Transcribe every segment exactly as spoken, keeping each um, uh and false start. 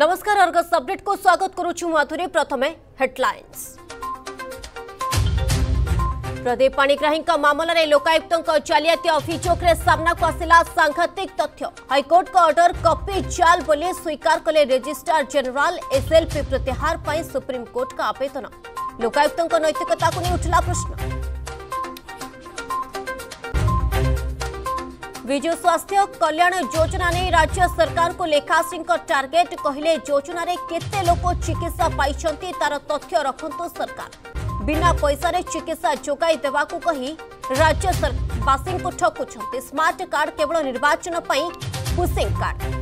नमस्कार Argus update को स्वागत करुछु माधुरी। प्रथमे हेडलाइंस। प्रदीप पाणिग्राही मामलें लोकायुक्त जालियाती अभियोग सामना को आसिला सांघातिक तथ्य। हाइकोर्ट का ऑर्डर कॉपी जाल बोली स्वीकार कले रजिस्ट्रार जनरल। एसएलपी प्रत्याहार पर सुप्रीमकोर्ट का आवेदन। लोकायुक्त नैतिकता को नहीं उठला प्रश्न। विजु स्वास्थ्य कल्याण योजना नहीं राज्य सरकार को लेखाश्री टार्गेट कहले योजना रे केते लोक चिकित्सा पाइछंती तार तथ्य रखंतु सरकार। बिना पैसा रे चिकित्सा जोगाई देवाकू कही राज्य सरकारवासी को ठकुछंती। स्मार्ट कार्ड केवल निर्वाचन पई पुशिंग कार्ड।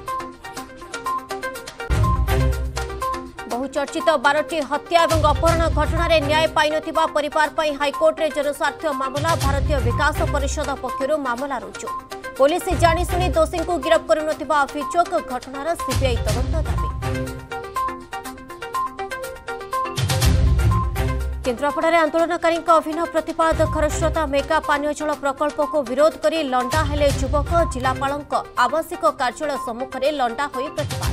बहुचर्चित बारटी हत्या और अपहरण घटना न्याय पाई नथिबा परिवार पई हाइकोर्ट रे जनस्वार्थ मामला। भारतीय विकास परिषद पक्षरु मामला रुजु। पुलिस जानिशुनी दोषी को गिरफ्त करू नथिबा अभियोग। घटनार सीबीआई तदंत दाबी। केन्द्रापड़ा में आंदोलनकारी अभिनव प्रतिवाद। खरस्रोता मेगा पानीय जल प्रकल्प को विरोध कर लंडा हेले युवक। जिलापाल आवासिक कार्यालय सम्मुख में लंडा होई प्रतिवाद।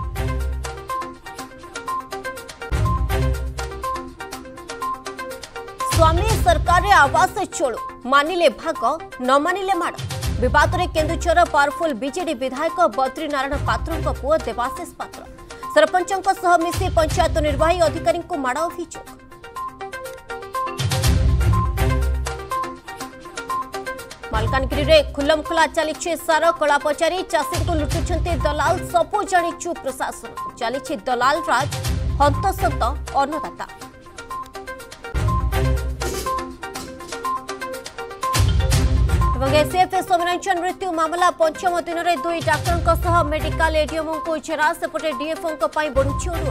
स्वामी सरकार रे आवास चोलू मानिले भाग न मानिले माड़। विवाद में केन्दुझर पावरफुल बीजेडी विधायक बद्री नारायण पात्र पुओ देवाशीष पात्र सरपंचों सह मिसी पंचायत निर्वाही अधिकारी को माड़ अभियोग। मालकानगिरी में खुलमखुला चली सार कला पचारी। चाषी को लुटुंट दलाल। सबू जाणीचु प्रशासन। चली दलाल राज। हंतसंत अन्नदाता। एसीएफ सौम्यरंजन मृत्यु मामला पंचम दिन में दुई डाक्टर सह मेडिकल एडीएम को जेरा। सेपटे डीएफओ बढ़ुची अड़ुआ।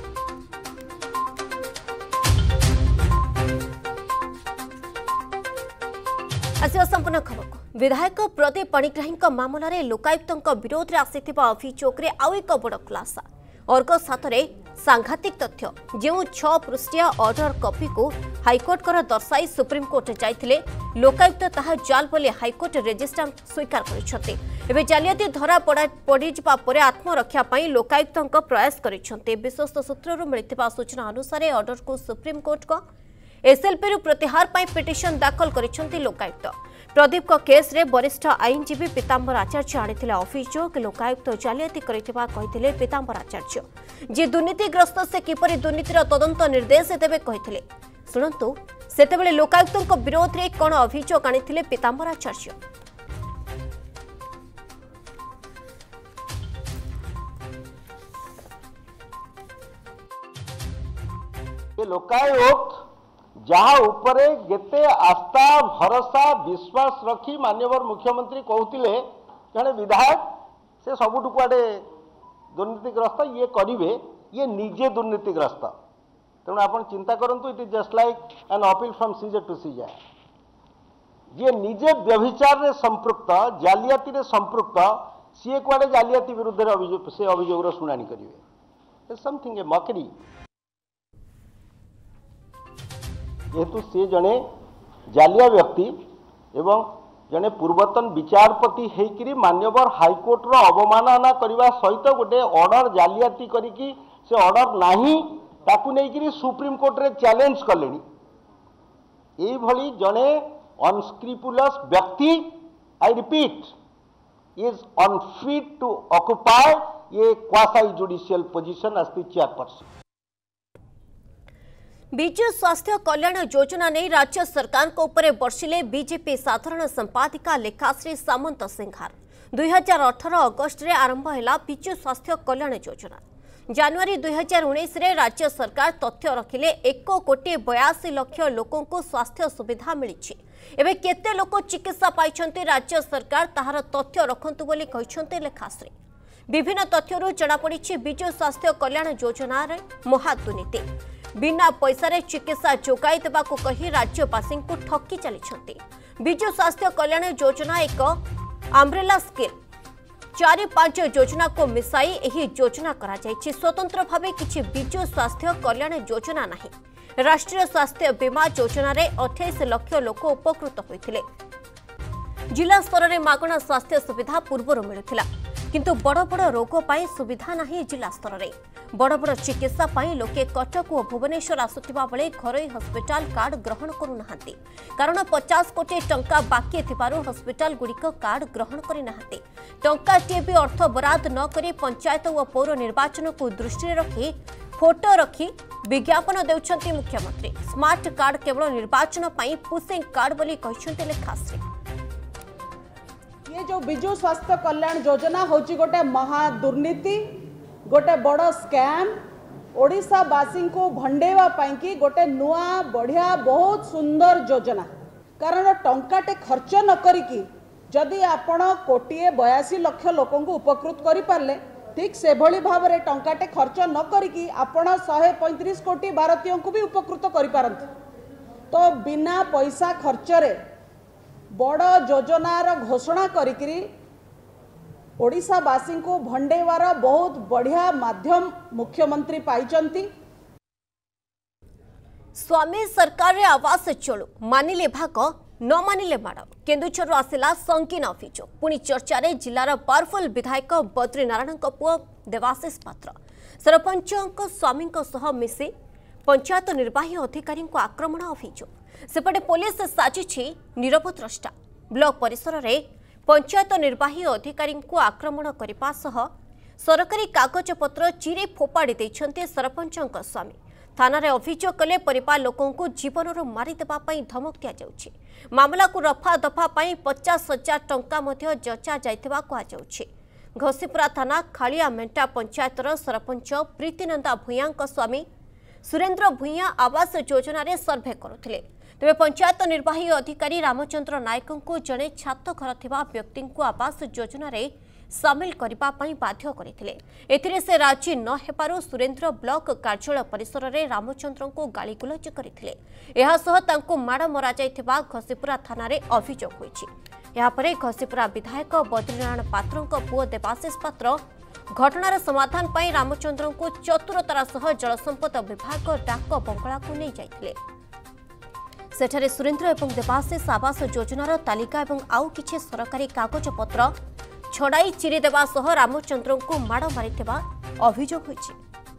आसिया संपूर्ण खबर को। विधायक प्रदीप पाणिग्राही मामलें लोकायुक्त विरोध में आसिथिबा अभियोग रे आउ एक बड़ खुलासा। अर्गस हाथ में सांघातिक तथ्य। जो छह पृष्ठिया ऑर्डर कॉपी को हाइकोर्ट कर दर्शाई सुप्रीमकोर्ट जाइथिले लोकायुक्त ताहा जाल बोली हाइकोर्ट रजिस्ट्रार स्वीकार करिसेंते। एबे जालियाती धरा पड़ी जिबा परे आत्मरक्षा पई लोकायुक्त प्रयास करिसेंते। विश्वस्त सूत्रରୁ मिलिथिबा सूचना अनुसार ऑर्डर को सुप्रीमकोर्ट को एसएलपी रु प्रत्याहार पई पिटिशन दाखल करिसेंते लोकायुक्त। प्रदीप को केस रे वरिष्ठ आईनजीवी पीताम्बर आचार्य आनिथिले अभियोग। लोकायुक्त जालियाती करिथिबा कहिथिले पीताम्बर आचार्य। जे दुर्नीतिग्रस्त से किपरि दुर्नीतिर तदंत निर्देश देबे कहिथिले। सुनंतु सेतेबेले लोकायुक्त विरोध रे कोन अभियोग आनिथिले पीताम्बर आचार्य। ये लोकायुक्त जहाँ उपरे गेते आस्था भरोसा विश्वास रखी माननीय मुख्यमंत्री कहते जड़े विधायक से सबुठ कुआडे दुर्नीतिग्रस्त ये करेंगे ये निजे दुर्नीतिग्रस्त। तेणु आप चिंता करूँ it is just like an appeal from Caesar to Caesar. ये निजे व्यभिचार रे संपृक्त जालियाती रे संपृक्त सी कुआडे जालियाती विरुद्ध अभियोग से अभियोग शुणाणी करेंगे। समथिंग ए मकरी। जेहेतु सी जड़े जालिया व्यक्ति एवं जड़े पूर्वतन विचारपति होकर मान्यवर हाइकोर्ट रो अवमानना करने सहित गोटे ऑर्डर जालियाती करिकी से ऑर्डर नाही ताकू नहीं सुप्रीम कोर्ट रे चैलेंज कले। जड़े अनस्क्रिपुलस व्यक्ति I repeat is unfit to occupy ये quasi judicial position as the chairperson. Biju स्वास्थ्य कल्याण योजना नहीं राज्य सरकार को ऊपर बर्षिले बीजेपी साधारण संपादिका लेखाश्री सामंत सिंहार। दुई हजार अठर अगस्ट रे आरंभ है विजु स्वास्थ्य कल्याण योजना। जनवरी दुई हजार उन्नीस रे राज्य सरकार तथ्य रखिले एक कोटी बयासी लक्ष लोकों को स्वास्थ्य सुविधा मिली। एवं केते लोक चिकित्सा पाइछंती राज्य सरकार ताहार तथ्य रखंतु बोली कहिछंती लेखाश्री। विभिन्न तथ्यरू जनापड़ी विजु स्वास्थ्य कल्याण योजना रे महादुर्नीति। बिना पैसा रे चिकित्सा जोगाई देबाकू कही राज्यवासी को ठकी चली। विजु स्वास्थ्य कल्याण योजना एक अम्ब्रेला स्कीम। चारि पांच योजना को मिसाई एही योजना करा जायछि। स्वतंत्र भावे किछि विजु स्वास्थ्य कल्याण योजना नहीं। राष्ट्रीय स्वास्थ्य बीमा योजना रे अट्ठाईस लाख लोक उपकृत होइथिले। जिला स्तर में मागणा स्वास्थ्य सुविधा पूर्व मिलुथिला किंतु बड़ बड़ रोग पाई सुविधा नहीं जिला स्तर में। बड़ बड़ चिकित्सा पाई लोके कटक और भुवनेश्वर आसुथिबा बेले घरोई हस्पिटाल कार्ड ग्रहण करूनाहांती कारण पचास कोटी टंका बाकी थिबारु हस्पिटाल गुड़िक कार्ड ग्रहण करि नाहांती। टंकाटिए भी अर्थ बराद न करी पंचायत और पौर निर्वाचन को दृष्टि रखी फोटो रखी विज्ञापन देउछंती मुख्यमंत्री। स्मार्ट कार्ड केवल निर्वाचन पाई पुशिंग कार्ड बोली कहिसंती लेखाश्री। ये जो बिजु स्वास्थ्य कल्याण योजना होची गोटे महा दुर्नीति गोटे बड़ स्कैम ओडिशावासी को भंडेवा कि गोटे नुआ बढ़िया बहुत सुंदर योजना कारण टंकाटे खर्च न करिकी जदि आपण कोटिए बयासी लक्ष लोकों को उपकृत करि पारले ठीक से भली भाव में टंकाटे खर्च न करिकी आपण शहे पैंतीस कोटी भारतीयों को भी उपकृत करि पारंती। तो बिना पैसा खर्चरे बड़ योजनार घोषणा करिकी ओडिशावासी को भंडेवार बहुत बढ़िया माध्यम मुख्यमंत्री पाइचंती। स्वामी सरकार रे आवास चलू मानिले भाग न मानिले माड़ केन्दुझर आसिला संकीन अभियोग पुणी चर्चा रे जिलार पावरफुल विधायक बद्रीनारायण पुओ देवाशीष पात्र सरपंच स्वामी सह मिसी पंचायत निर्वाही अधिकारी को आक्रमण अभियोग सेपटे पुलिस साजिछि नीरव द्रष्टा ब्लॉक परिसर रे पंचायत निर्वाही अधिकारी को आक्रमण करने सह सरकारी कागज पत्र चिरे फोपाड़ी देछन्ते सरपंच स्वामी थाना रे अभियोग कले परिवार लोकों को जीवन मारिदेवा धमक दि जाउछि। मामला को रफा दफा पाई पचास हजार टंका मध्य जचा जाइथिबा कुहाଯାଉଛି। घसीपुरा थाना खालिया मेंटा पंचायतर सरपंच प्रीतिनंदा भूया स्वामी सुरेंद्र भूया आवास योजना रे सर्वे करुथिले तेज पंचायत निर्वाही अधिकारी रामचंद्र नायक को जड़े छात घर थिबा व्यक्ति को आवास योजना रे सामिल करबा पई बाध्य करथिले। एथिरे से राजी न हेबारु सुरेंद्र ब्लॉक कार्यालय परिसर रे रामचंद्र को गालीगुलज करथिले। एहा सह तांको माड़ मरा जाइथिबा घसीपुरा थाना रे अभियोग होईछि। एहा परे घसीपुरा विधायक बद्रीनारायण पात्रक पुओ देवाशीष पात्र घटनार समाधान पई रामचंद्र को चतुरतार सह जलसंपद विभाग डाक बंगला को नहीं जाइथिले। सेठारे सुरेंद्र एवं देवाशीष आवास योजनार तालिका एवं आउ किछि सरकारी कागज पत्र छड़ाई चिरी देवा सह रामचंद्र को माड़ मारिथिबा अभियोग होईछि।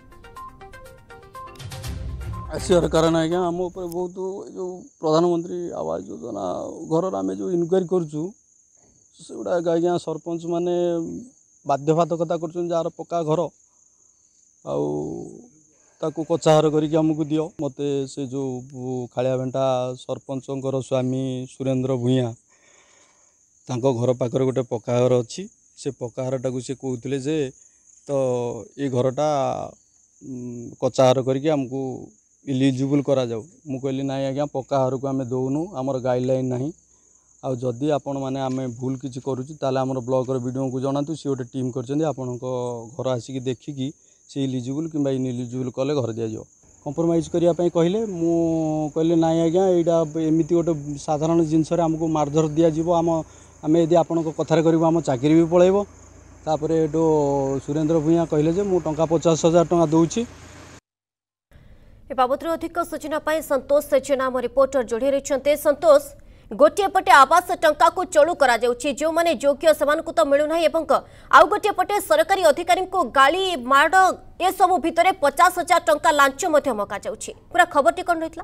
आसियार कारण आज्ञा आम उपर बहुत जो प्रधानमंत्री आवास योजना घर आम जो इनक्वारी करूँ से गुड़ा आज्ञा सरपंच माने बाध्यबाधकता कर जार पक्का घर आउ ताकू कचाहर करमको दियो मते से जो खालिया भेंटा सरपंच स्वामी सुरेंद्र भूया तांको घर पाखर गोटे पक्का घर अच्छी से पक्का घर टाक से कहते जे तो ये घरटा कचाहर करके आमको इलिजिबल करा जाऊ मु कहली ना आज्ञा पक्का घर को आम दौनु आमर गाइडलाइन ना आ जदि आपण मैंने आम भूल किसी करुँचे आमर ब्लॉक वीडियो को जनातु सी गोटे टीम कर घर आसिक देखिकी से इलिजिबल कि इनइलिजिबल कले घर दि जाओ कंप्रोमाइज करने कहले मु कहले ना आज्ञा यहाँ एमती गोटे साधारण जिनस आमको मारधर दि जाव आम आम यदि आपण कथार कर आम चाकरी भी पलैब तापर एटो सुरेंद्र भूया कहले जे मु टंका पचास हजार टंका दूची। ए बाबद अधिक सूचना पाई संतोष जेना आम रिपोर्टर जोड़ी रही। संतोष गोटे पटे आवास टंका को चलू करा जाउछि जो माने योग्य समान को तो मिलुना एवं आउ गोटे पटे सरकारी अधिकारी को गाली माड़ ए सब भितरे पचास हजार टंका लांच मध्य मका जाउछि पूरा खबरटी कौन रहितला?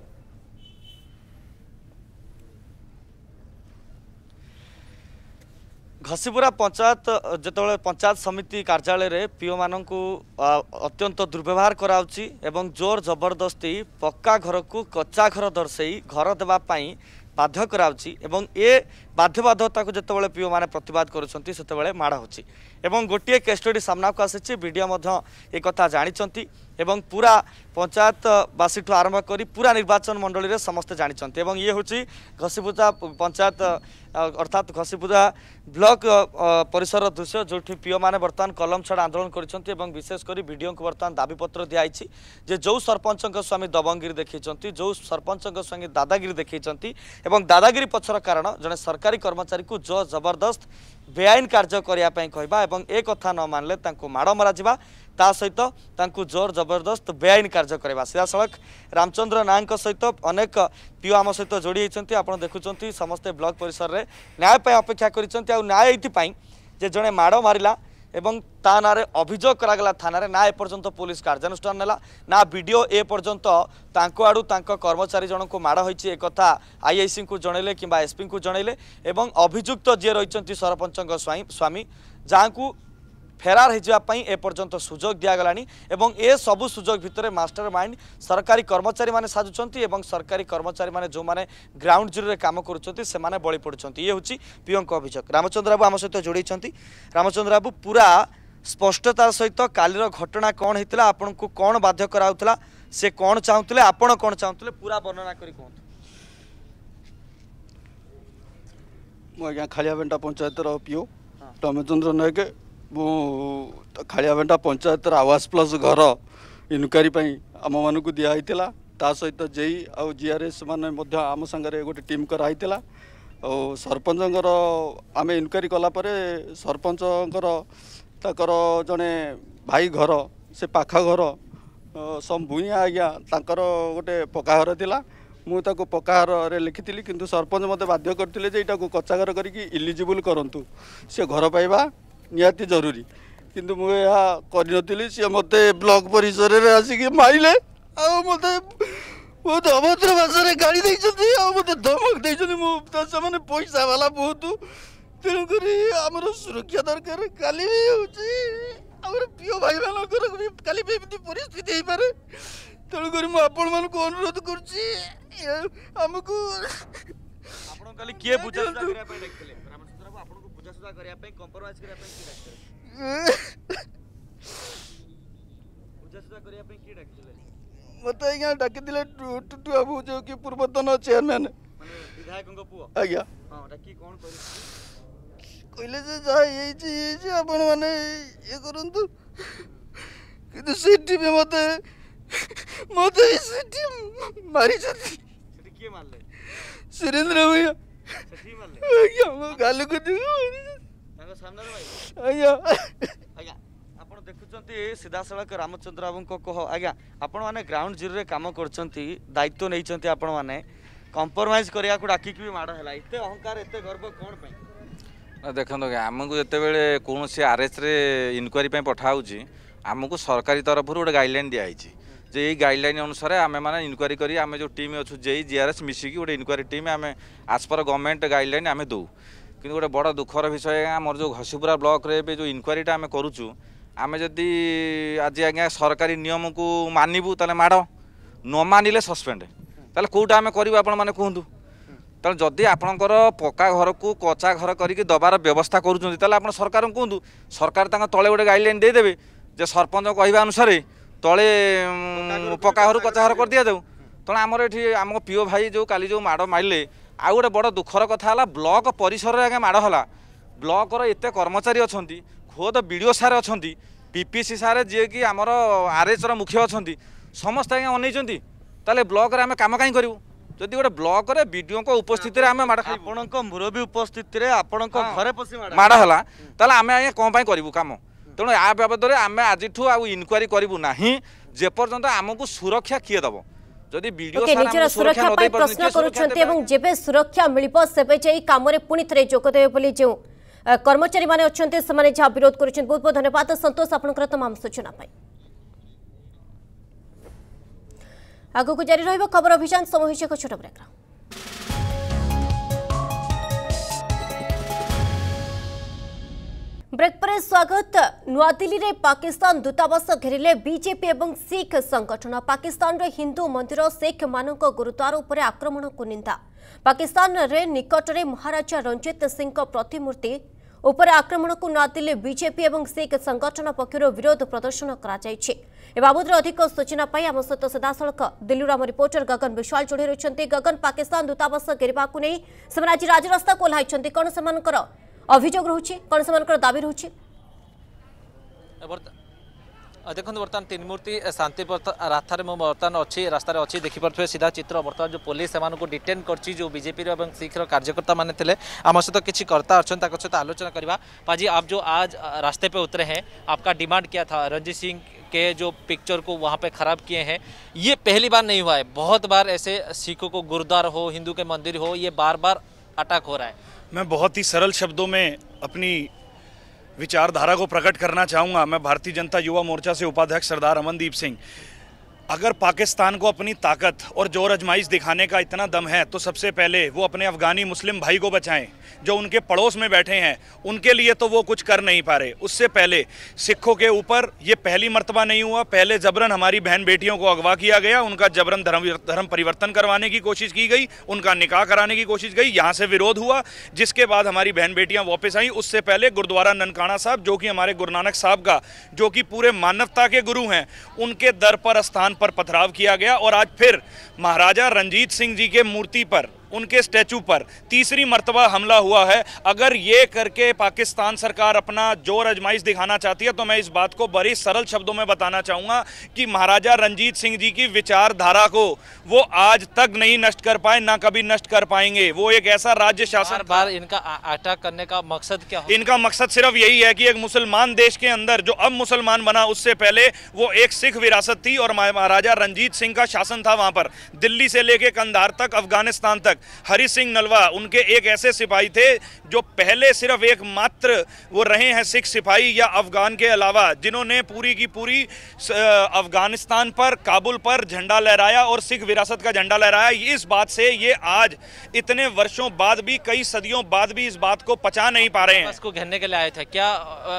घसीपुरा पंचायत जिते पंचायत समिति कार्यालय रे पीओ मानू अत्यंत दुर्व्यवहार कराउछि एवं जोर जबरदस्ती पक्का घर को कच्चा घर दर्शाई घर देवाई बाध्य कराउछि एवं ए बाध्यबाधकता को जिते पीओ मैंने प्रतिवाद करुँच से माड़ होछि एवं गोटे केस स्टडी सामना को आसी वीडियो एक कथा जानी एवं पूरा पंचायतवासी ठू आरंभ कर पूरा निर्वाचन मंडली रे समस्ते जानी एवं ये हूँ घसीपुरा पंचायत अर्थात घसीपुरा ब्लॉक परिसर दृश्य जो पीओ मैंने बर्तमान कलम छड़ा आंदोलन कर विशेषकर वीडियो को बर्तमान दाबीपत्र दिखाई जे जो सरपंच स्वामी दबंगिरी देखी जो सरपंच स्वामी दादागिरी देखी दादागिरी पछर कारण जड़े सरकारी कर्मचारी को जो जबरदस्त बेआईन कार्य करने कहवा एवं एक कथा न मानले माड़ मरा ता सहित तांकु जोर जबरदस्त बेआईन कार्य करवा सीधासख रामचंद्र नायक सहित अनेक पीओ आम सहित जोड़ी होती आप देखुं समस्ते ब्लॉक परिसर में न्याय अपेक्षा कर न्याय ये जे जड़े माड़ मारा एवं ता ना अभियोग करागला थाना रे ना एपर्यंत पुलिस कार्यानुष्ठान नेला ना वीडियो एपर्यंत तांको आडू तांको कर्मचारी जन को माड़ होइछि एक कथा आईआईसी को जनइले किंबा एसपी को जनइले एवं अभियुक्त जे रहिचंती सरपंच स्वामी जहाँ को फेरार होगापी एपर्यंत सुजोग दिगलानी एवं ए सबु सुजोग भितर मास्टर माइंड सरकारी कर्मचारी माने साजुचंती एवं सरकारी कर्मचारी माने जो माने ग्राउंड जीरो रे काम करुचंती से माने बळी पडुचंती ये होची पियंक अभियोग। रामचंद्र बाबू आम सहित जोड़ीचंती। रामचंद्र बाबू पूरा स्पष्टतार सहित कालीर घटना कौन होता आपन को कौन बाध्य कराउतला से कौन चाहूले आपण कौन चाहूले पूरा वर्णना करी कहतु। मु आज्ञा खालियाबेंटा पंचायत पीओ रामचंद्र नायक मु खालियाबेंटा पंचायत आवास प्लस घर इनक्वारी आम मान को दिखाई ता सहित जेई आउ जीआरएस माने मध्य आम संगे गोटे टीम कराई और सरपंचर आम इनक्वारी कलापर सरपंचर ताकर जड़े भाई घर से पाखा घर सब भूइया आज्ञा ताकर गोटे पक्का घर थिला मुझे पक्का लिखी किंतु सरपंच मत बाध्य करते जे को कच्चा घर करके इलिजिबल करूँ से घर पाइबा निहाती जरूरी किंतु मुझे कर सी मत ब्लॉक परिसर में आसिक मारे मत बहुत अभद्र भाषा गाड़ी मत धमक देने पैसा वाला बहुत तेणुक आम सुरक्षा दरकार काली भी होमर पीओ भाई मानकर काली भी एमती परिस्थिति हो पारे तेणुक मुझे आपण मान को अनुरोध करमको किए बुझासुझा करिया पे डाकिले रामचंद्र बाबू आपन को बुझासुझा करिया पे कंप्रोमाइज करिया पे की डाकिले बुझासुझा करिया पे की डाकिले मते आज्ञा डाकी दिले टुटु बाबू जो कि पूर्वतन चेयरमैन माने विधायक को पुओ आज्ञा हां डाकी कोन करि कहले जे जा ये जे आपण माने ये करंतु किंतु सेठी में मते मते सेठी मारी जति सेठी के मारले सुरेंद्र भैया सेठी मारले आज्ञा मो गाल को तांको सामने भाई आज्ञा आज्ञा आपण देखुचंती सीधा सड़क रामचंद्र बाबू को कह आज्ञा आपण माने ग्राउंड जीरो रे काम करचंती दायित्व नैचंती आपण माने कंप्रोमाइज करिया को डाकी भी माड़ हैला इते अहंकार इते गर्व कोन पई देखो आमको जितेबाला कौन आरएस रे इनक्वारी पठाऊँ आमको सरकारी तरफ गोटे गाइडलाइन दिखाई जे ये गाइडलाइन अनुसार आम मैंने इनक्वारी करी आम जो टीम अच्छु जे जीआरएस मिसिकी गोटे इनक्वारी टीम आम आज पर गवर्नमेंट गाइडलाइन आम दौ कि गोटे बड़ दुखर विषय आम जो घसीपुरा ब्लॉक रे जो इनक्वारीटा आम करुचु आम जदि आज आज्ञा सरकारी नियम को मानबू ताले माड़ न मानिले सस्पेंड ताले कौटा आम करूँ आपण मैंने कहतु तेणु जदि आपणकर पक्का घर को कच्चा घर करके दबार व्यवस्था करुँच सरकार कहतु सरकार तले गोटे गाइडलाइन देदेवे जे सरपंच कहवा अनुसार तले पक्का घर कच्चा घर कर दि जाऊ तेणु आमर ये आम पीओ भाई जो काली जो माड़ मारे आउ गोटे बड़ दुखर कथा है ब्लॉक परिसर में आगे माड़ है ब्लॉकर एत कर्मचारी अच्छा खोद बीडीओ सार अच्छा पीपीसी सार जी कि आमर आरएच मुख्य अच्छा समस्त आज्ञा अनैती ताले ब्लॉक रे आम काम कहीं करूँ जदि गोटे ब्लॉक रे बीडीओ को उपस्थिति रे आम माड़ आपणक मुरबी उपस्थिति रे आपणक घरे पसी माड़ है ताले आम आज्ञा कौन पाई करूँ काम तेणु या बाबद आम आज इनक्वारी करूँ ना जेपर्यंत आमको सुरक्षा किए दब जदि वीडियो निजर सुरक्षा पाई प्रश्न करूछंती एवं जेबे सुरक्षा मिलिबो सेबे जेई कामरे पुनी थरे जोगदेवे बोली जो कर्मचारी माने अछंती समाने जा विरोध करूछन। बहुत बहुत धन्यवाद संतोष आपनकर तमाम सूचना पाई। आगो को जारी रहइबो खबर अभियान समय हिसे को छोट ब्रेक। ब्रेक पर स्वागत। नुआदिल्ली रे पाकिस्तान दूतावास घेरिले बीजेपी एवं सिख संगठन। पाकिस्तान रे हिंदू मंदिर सिख मानक गुरुद्वार उपरे आक्रमण को निंदा। पाकिस्तान रे निकट रे महाराजा रंजीत सिंह प्रतिमूर्ति उपरे आक्रमण को नुआदिल्ली बीजेपी एवं सिख संगठन पक्षर विरोध प्रदर्शन करा जायछि। ए बाबद अधिक सूचना पाई आम सहित सीधासख दिल्ली आम रिपोर्टर गगन विश्वाल जोड़ी रही। गगन, पाकिस्तान दूतावास घेरिबा को नहीं से आज राजरास्ता को ओह्लाइछन्ति, कौन सेमानकर अभियोग रोचे, कौन सेमानकर दाबी रोचे? देखो बर्तमान तीन मूर्ति शांति रास्तार बर्तमान अच्छी रास्तार अच्छी देखिपे सीधा चित्र बर्तमान जो पुलिस से डिटेन कर जो बीजेपी और सिख कार्यकर्ता माने थे आम सहित किसी कर्ता अच्छा सहित आलोचना करवा। पाजी, आप जो आज रास्ते पे उतरे हैं, आपका डिमांड क्या था? रंजीत सिंह के जो पिक्चर को वहाँ पे खराब किए हैं, ये पहली बार नहीं हुआ है, बहुत बार ऐसे सिखों को गुरुद्वारा हो, हिंदू के मंदिर हो, ये बार बार अटैक हो रहा है। मैं बहुत ही सरल शब्दों में अपनी विचारधारा को प्रकट करना चाहूँगा। मैं भारतीय जनता युवा मोर्चा से उपाध्यक्ष सरदार अमनदीप सिंह। अगर पाकिस्तान को अपनी ताकत और जोर आजमाइश दिखाने का इतना दम है तो सबसे पहले वो अपने अफगानी मुस्लिम भाई को बचाएं जो उनके पड़ोस में बैठे हैं। उनके लिए तो वो कुछ कर नहीं पा रहे। उससे पहले सिखों के ऊपर ये पहली मर्तबा नहीं हुआ, पहले जबरन हमारी बहन बेटियों को अगवा किया गया, उनका जबरन धर्म धर्म परिवर्तन करवाने की कोशिश की गई, उनका निकाह कराने की कोशिश गई, यहाँ से विरोध हुआ, जिसके बाद हमारी बहन बेटियाँ वापस आई। उससे पहले गुरुद्वारा ननकाना साहब जो कि हमारे गुरु नानक साहब का, जो कि पूरे मानवता के गुरु हैं, उनके दर पर स्थान पर पथराव किया गया। और आज फिर महाराजा रणजीत सिंह जी के मूर्ति पर, उनके स्टैचू पर तीसरी मर्तबा हमला हुआ है। अगर ये करके पाकिस्तान सरकार अपना जोर आजमाइश दिखाना चाहती है तो मैं इस बात को बड़ी सरल शब्दों में बताना चाहूँगा कि महाराजा रणजीत सिंह जी की विचारधारा को वो आज तक नहीं नष्ट कर पाए, ना कभी नष्ट कर पाएंगे। वो एक ऐसा राज्य शासन बार बार इनका अटैक करने का मकसद क्या है? इनका मकसद सिर्फ यही है कि एक मुसलमान देश के अंदर, जो अब मुसलमान बना, उससे पहले वो एक सिख विरासत थी और महाराजा रणजीत सिंह का शासन था वहाँ पर, दिल्ली से लेके कंधार तक, अफगानिस्तान तक। हरि सिंह नलवा उनके एक ऐसे सिपाही थे जो पहले सिर्फ एक मात्र वो रहे हैं सिख सिपाही या अफगान के अलावा, जिन्होंने पूरी की पूरी अफगानिस्तान पर, काबुल पर झंडा लहराया और सिख विरासत का झंडा लहराया। इस बात से ये आज इतने वर्षों बाद भी, कई सदियों बाद भी इस बात को पचा नहीं पा रहे हैं। इसको घेरने के लिए आए थे, क्या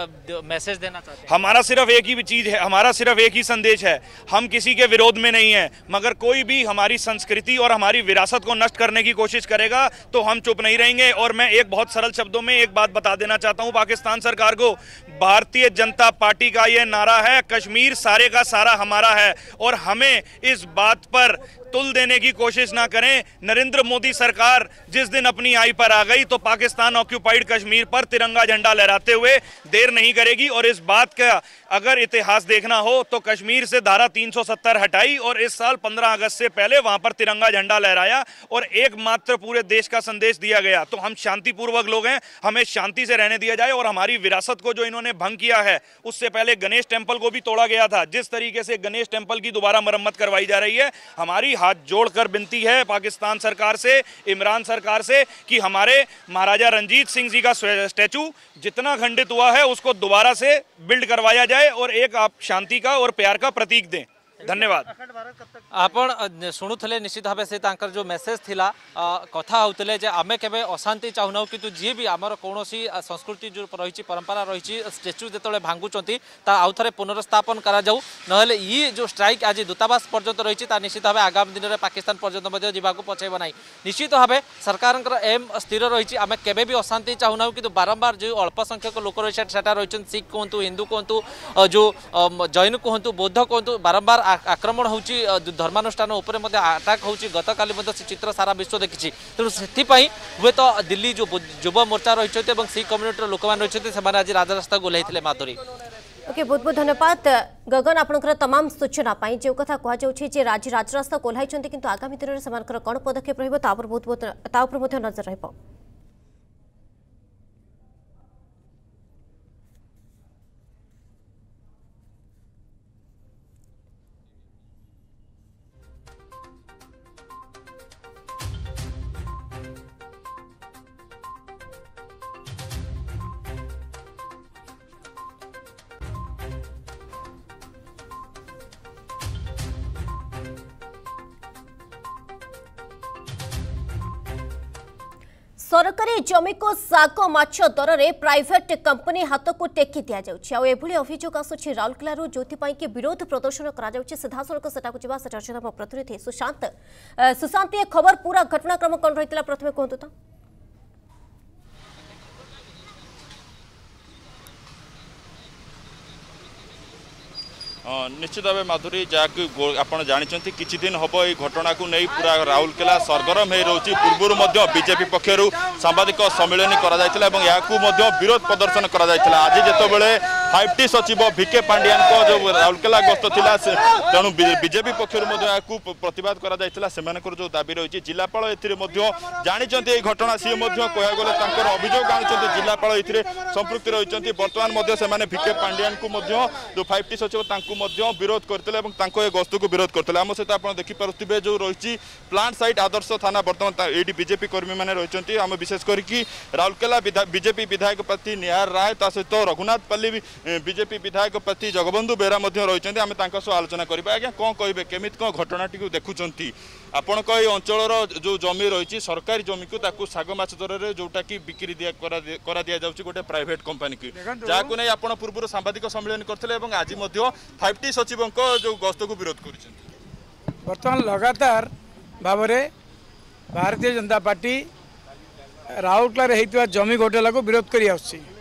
मैसेज देना चाहते हैं? हमारा सिर्फ एक ही चीज है, हमारा सिर्फ एक ही संदेश है, हम किसी के विरोध में नहीं है, मगर कोई भी हमारी संस्कृति और हमारी विरासत को नष्ट करने की कोशिश करेगा तो हम चुप नहीं रहेंगे। और मैं एक बहुत सरल शब्दों में एक बात बता देना चाहता हूं पाकिस्तान सरकार को, भारतीय जनता पार्टी का यह नारा है, कश्मीर सारे का सारा हमारा है, और हमें इस बात पर तुल देने की कोशिश ना करें। नरेंद्र मोदी सरकार जिस दिन अपनी आई पर आ गई तो पाकिस्तान ऑक्यूपाइड कश्मीर पर तिरंगा झंडा लहराते हुए देर नहीं करेगी। और इस बात का अगर इतिहास देखना हो तो कश्मीर से धारा तीन सौ सत्तर हटाई और इस साल पंद्रह अगस्त से पहले वहां पर तिरंगा झंडा लहराया और एकमात्र पूरे देश का संदेश दिया गया। तो हम शांतिपूर्वक लोग हैं, हमें शांति से रहने दिया जाए। और हमारी विरासत को जो इन्होंने भंग किया है, उससे पहले गणेश टेम्पल को भी तोड़ा गया था। जिस तरीके से गणेश टेम्पल की दोबारा मरम्मत करवाई जा रही है, हमारी हाथ जोड़कर विनती है पाकिस्तान सरकार से, इमरान सरकार से, कि हमारे महाराजा रणजीत सिंह जी का स्टैचू जितना खंडित हुआ है उसको दोबारा से बिल्ड करवाया जाए और एक आप शांति का और प्यार का प्रतीक दें। धन्यवाद। आपण शुणुले निश्चित भाव से तांकर जो मेसेज थिला कथा होते जे आमे केबे अशांति चाहूना किंतु जी भी आमर कौन संस्कृति जो रही परंपरा रही स्टेच्यू जो भांगुंट आउ थे पुनर्स्थापन करा जाऊ नहले ये जो स्ट्राइक आज दूतावास पर्यंत रही निश्चित भाव आगामी दिन में पाकिस्तान पर्यंत जावाक पछेब ना। निश्चित भाव सरकार एम स्थिर रही आम केबे भी अशांति चाहूना किंतु बारंबार जो अल्प संख्यक लोक रही रही सिख कहतु, हिंदू कहतु, जो जैन कहतु, बौद्ध कहतु, बारंबार आक्रमण होची धर्मानुष्ठान उपरे मध्ये अटैक होची। गतकाली मध्ये से चित्र सारा विश्व देखिछि। तेणु से हुए तो दिल्ली जो युवा मोर्चा रही और सिख कम्युनिटी लोक मैंने रही से आज राजरास्ता गोलैते माधुरी। ओके, बहुत बहुत धन्यवाद गगन आपनकर तमाम सूचना पाई। जो कथा कह जाउछि आज राजरास्ता कोल्हाई किंतु आगामी दिन में समानकर कौन पदक्षेप रहिबो ता पर बहुत बहुत ता पर मध्ये नजर रहिबो। सरकारी जमी को साग माछ दर में प्राइवेट कंपनी हाथ को टेकी दि जाए अभियोग आसूँ राउरकेलू जो कि विरोध प्रदर्शन कर सीधासख से आम प्रतिनिधि सुशांत सुशांत ये खबर पूरा घटनाक्रम कौन रही प्रथम कहतु तो। निश्चित भाव माधुरी जहाँकि आपड़ जानते किसी दिन हम ये घटना को नहीं पूरा राउरकेला सरगरम हो रही। पूर्व बीजेपी पक्षर सांबादिक सम्मेलन कर विरोध प्रदर्शन कर आज जितेबाला फाइव टी सचिव भिके पांडियान को जो राउरकेला गस्त था तेणु बीजेपी पक्षर प्रतिवाद कर जो दाबी रही जिलापाल जानते ये घटना सी कह गले अभियोग आनी जिलापाल ये संपृक्ति रही। बर्तमान से भिके पांडियान को जो फाइव टी सचिव विरोध करते गस्त को विरोध करते आम सहित आप देखिपे जो रही प्लांट साइट आदर्श थाना बर्तमान ये बीजेपी कर्मी मैंने रही आम विशेष करके राउरकेला बीजेपी विधायक प्रार्थी निहार राय ता सहित रघुनाथपल्ली बीजेपी विधायक प्रार्थी जगबंधु बेहरा रही आम आलोचना करा आज्ञा कौन कहे केमी कौन घटनाटी देखुंत आपण अंचल जो जमी रही सरकारी जमी को साग माछ दर जोटा कि बिक्री करा दि जाउछि गोटे प्राइवेट कंपनी की जहां नहीं आपण पूर्व सांबादिक सम्मेलन करथिले एवं आज मध्य फाइव टी सचिवों जो गस्त को विरोध कर बर्तमान लगातार भाव में भारतीय जनता पार्टी राउरकेला होता जमी घोटाला को विरोध कर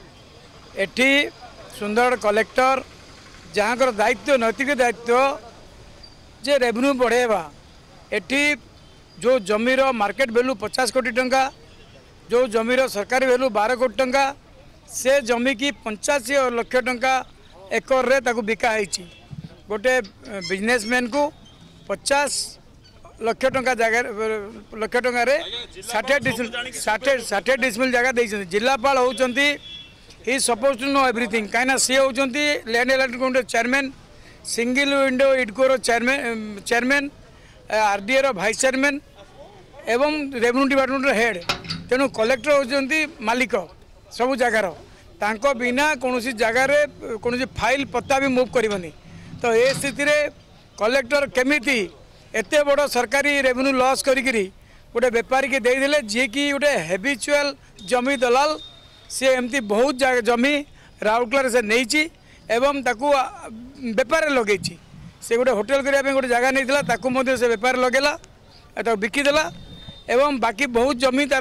एठी सुंदर कलेक्टर जहाँ दायित्व नैतिक दायित्व जे रेवेन्यू बढ़ेवा एठी जो जमीर मार्केट वैल्यू पचास कोटी टंका जो जमीर सरकारी वैल्यू बारह कोटी टंका से जमी की पंचाशी लक्ष टंका एकर रे ताकू बिका है गोटे बिजनेसमैन को पचास लक्ष टंका जगह लक्ष टंकार षाठे डिसमिल षाठे षाठे डिसमिल जगह देते जिलापाल होती ही सपोज टू नो एवरीथिंग कहीं सी होती land allotment chairman single window इडकोर चेयरमैन चेयरमैन आरडीए रो भाइस चेयरमैन एवं रेवेन्यू डिपार्टमेंट हेड तेणु कलेक्टर होती मालिक सबू जगार तांको बिना कौन जगार कौन फाइल पत्ता भी मूव करनी तो ये स्थिति रे कलेक्टर केमिति एते बड़ सरकारी रेवेन्यू लॉस करी गोटे बेपारी के देदेले जी कि गोटे हेबिचुअल जमी दलाल सी एमती बहुत जमी राउरकेला से नहीं एवं ताकू बेपार लगे से गोटे होटेल करने गोटे जगह नहीं ताकू से बेपार लगेला बिकिदेला एवं बाकी बहुत जमी तार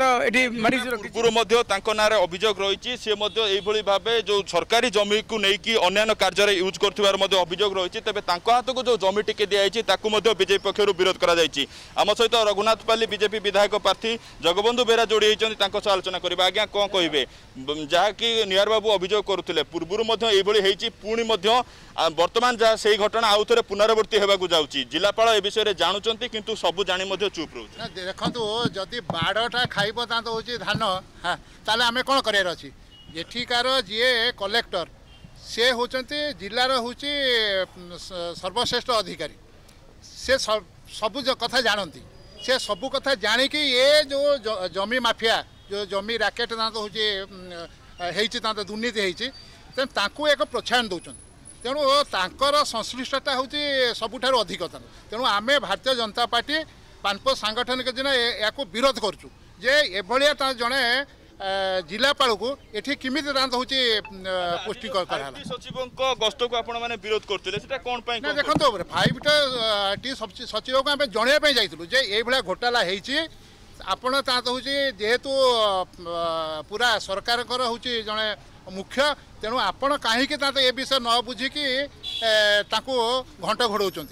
पूर्व ना अभियोग रही सी भाव जो सरकारी जमी को लेकिन अन्य कार्य यूज कर अभियोग रही तेज हाथ को जो जमी टिके दिखाई बीजेपी पक्षर विरोध कर आम सहित रघुनाथपल्ली बीजेपी विधायक प्रार्थी जगबंधु बेहरा जोड़ी होती आलोचना करवा आज्ञा कौन कहे जहाँकि निहार बाबू अभियोग करुले पूर्व पुणी बर्तमान जहाँ से घटना आउ थे पुनरावृत्ति होगा जाऊँगी जिलापाल ए विषय जानते किंतु सब जानी चुप रोच देखो जदि बाड़टा खाइब ता तो हूँ धान हाँ ताले आम कौन करार अच्छी एठिकार जी कलेक्टर से होचंती जिलार हूँ सर्वश्रेष्ठ अधिकारी से सबू कथा जानती से सबू कथा जानिकी ये जो जमी माफिया जो जमी राकेट तो हूँ दुर्नीति होती तेणु एक प्रोत्साहन दौरान तेणु तांकर संश्लिष्टता हूँ सबुठार अधिक तेणु आम भारतीय जनता पार्टी पानपो सांगठनिक दिन या विरोध करुँ जे एभलिया जड़े जिलापाल को ये किमी हूँ पुष्टि सचिवों गस्त को आपण मैंने विरोध करते कौन देखो फाइव टी सचिव को आम जनवाई जाइलु जे ये घोटाला होती आपण हूँ जेहेतु पूरा सरकार हूँ जड़े मुख्य तेणु आपण कहीं ए विषय न बुझिकी घंट घोड़ाऊँ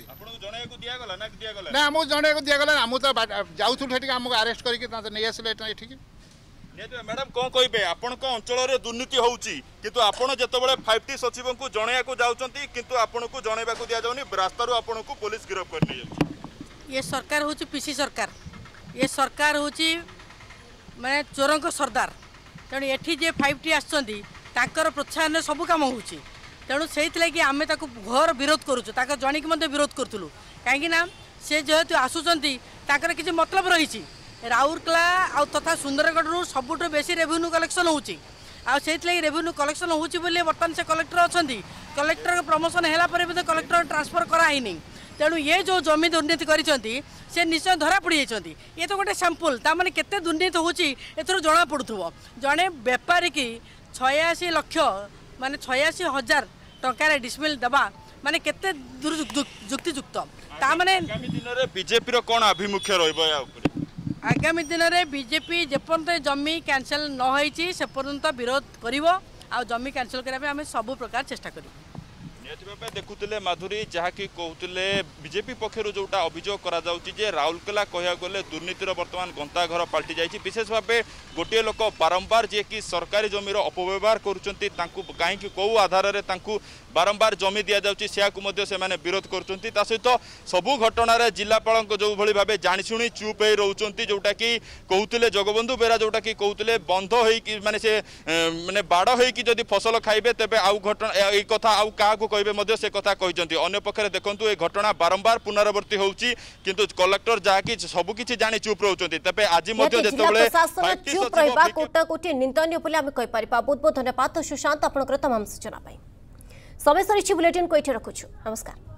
ना आमको जनवाक दिगला आम तो जाऊँ आमको आरेस्ट करके नहीं आसिले ये मैडम कौन कहे आपण अंचल दुर्नीति होउची किंतु आपण जेतबेले फाइव टी सचिव को जनवाक जाउचंती किंतु आपण को जनवाक दिया जाउनी रास्ता रो आपण को पुलिस गिरफ्त कर ली ये सरकार होची पीसी सरकार ये सरकार होची माने चोरंक सरदार तेणु एठी जे फाइव टी आछंती ताकर प्रोत्साहन सब काम होची तेणु से आम घर विरोध करुचु ताकर जणिक मध्य विरोध करूँ कहीं से जेहेतु आसुचंती ताकर किसी मतलब रही राउरकेला आ तथा सुंदरगढ़ सबुठ बेसी रेवेन्यू कलेक्शन होची आ से रेवेन्यू कलेक्शन होची बोली बर्तमान से कलेक्टर अच्छा कलेक्टर प्रमोशन है कलेक्टर ट्रांसफर कराई तेणु ये जो जमी दुर्नीति करिसेंती से निश्चय धरा पड़ी जाती ये तो गोटे सैंपल ताने केते दुर्नीति होची एथरो जना पड़ुथबो जड़े बेपारी की छयासी लक्ष माने छयासी हजार टंकार डिसमिल दबा माने केते जुक्तियुक्त ताने बीजेपी कौन आभिमुख्य रहिबो आगामी दिन में बीजेपी जेपर्यंत जमी कैंसल न होईची से पर्यंत विरोध करिवो आ जमी कैंसल करबे आमे सब प्रकार चेष्टा करिवो देखुले माधुरी जहाँकि कहते बीजेपी पक्षर जोटा अभियोग करा जे राउरकेला कह गले दुर्नीतिर बर्तमान गंता घर पलटि जाइए विशेष भाव गोटे लोक बारंबार जी कि सरकारी जमीर अपव्यवहार करुँच कहीं कौ आधार में बारंबार जमी दि जाऊँगी से विरोध कर सहित सबू घटन जिलापाल जो भाव जाशुणी चुप हो रोच जोटा कि कहते जगबंधु बेहरा जोटा कि कहते बंध हो माने से माने बाड़ हो फसल खाइबे तेबे आउ घटना यही कथा आउ क्या कहिबे मध्य से कथा कहिसंती अन्य पक्षरे देखंतु ए घटना बारंबार पुनरावृत्ति होउची किंतु कलेक्टर जाकी सब किछि जानि चुप रहउचंती तबे आज मध्य जेतेबेले चुप रहिबा कोटा कोटी निंदनीय बोली आमे कहि परिबा। बहुत बहुत धन्यवाद सुशांत आपनकर तमाम सूचना पाई। समय सरिछि बुलेटिन को एठी रखुछु। नमस्कार।